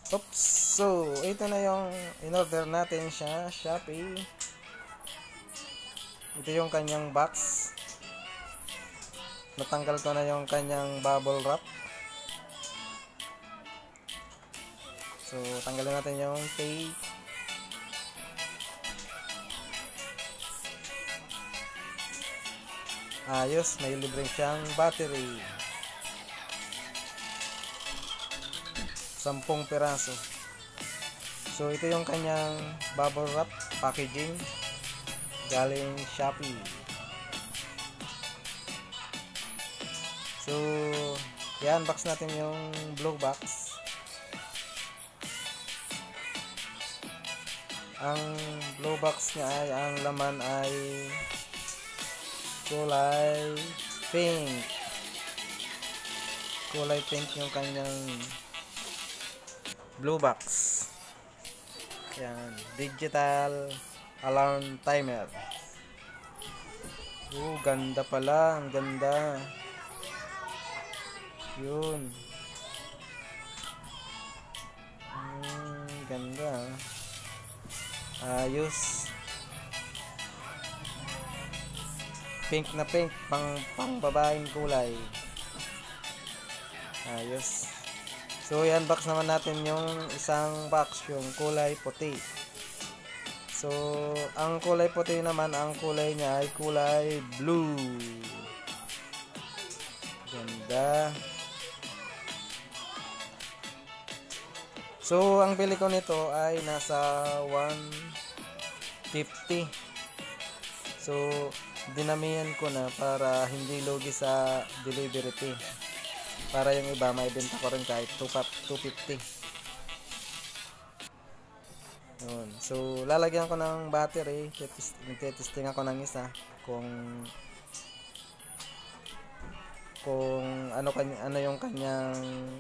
Oops! So, ito na yung in-order natin siya, Shopee. Ito yung kanyang box. Natanggal ko na yung kanyang bubble wrap. So, tanggalin natin yung tape. Ayos, may libre siyang battery. 10 piraso. So, ito yung kanyang bubble wrap packaging galing Shopee. So, i-unbox natin yung blue box. Ang blue box niya ay, ang laman ay kulay pink. Kulay pink yung kanyang blue box. Yan, digital alarm timer. Ganda pala, ang ganda. Yun. Ganda. Ayos. Pink na pink, pang babaeng kulay. Ayos. So, i-unbox naman natin yung isang box, yung kulay puti. So, ang kulay puti naman, ang kulay niya ay kulay blue. Ganda. So, ang bili ko nito ay nasa 150. So, dinamihan ko na para hindi lugi sa delivery fee. Para yung iba may benta ko rin kahit 250. Yun. So, lalagyan ko ng battery. Testing ako ng isa kung ano yung kanyang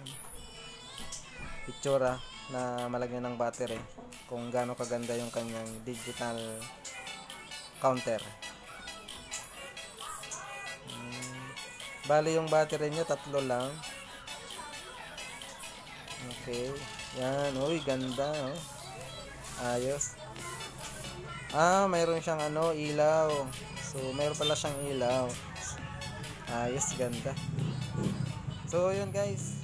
itsura na malagyan ng battery, kung gaano kaganda yung kanyang digital counter. Bali yung battery niya 3 lang. Okay, yan. Uy, ganda, oh. Ayos. Mayroon siyang ilaw. So, mayroon pala siyang ilaw. Ayos, ganda. So, yun guys.